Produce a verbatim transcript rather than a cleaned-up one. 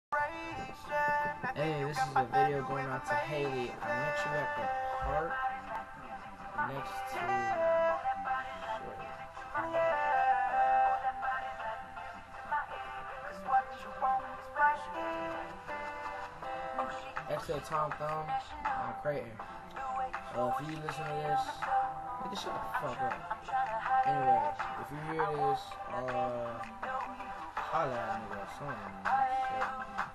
Hey, this is a video going out to Haley. I met you at the park next to shit. Next to the Tom Thumb on Creighton. Uh, if you listen to this, nigga, shut the fuck up. Anyway, if you hear this, uh, holla at me or something. Shit.